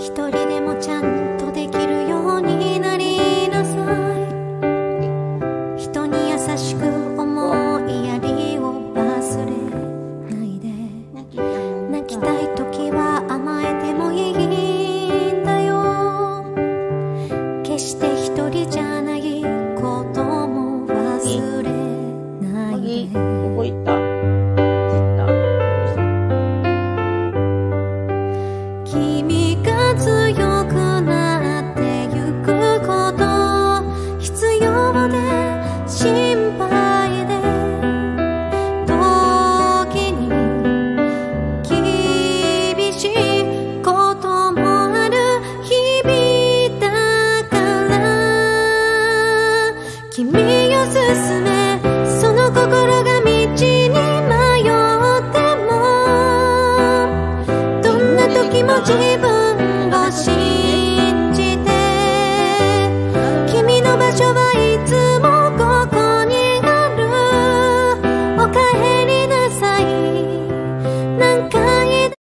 一人でもちゃんとできるようになりなさい。人に優しく思いやりを忘れないで。泣きたい時は甘えてもいいんだよ。決して一人じゃないことも忘れないで。 どこ行った？ 君が強くなってゆくこと必要で心配で、時に厳しいこともある日々だから、君を進めその心が道に迷っても、どんな時も自分